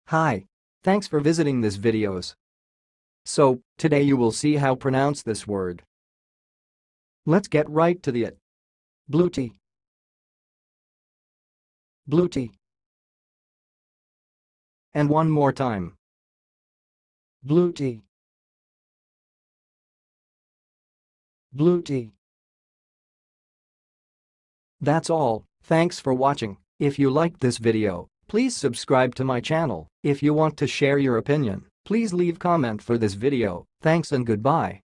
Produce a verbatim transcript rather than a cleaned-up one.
Hi. Thanks for visiting this videos. So, today you will see how pronounce this word. Let's get right to the it. Bluette. Bluette. And one more time. Bluette. Bluette. That's all. Thanks for watching. If you liked this video, please subscribe to my channel. If you want to share your opinion, please leave comment for this video. Thanks and goodbye.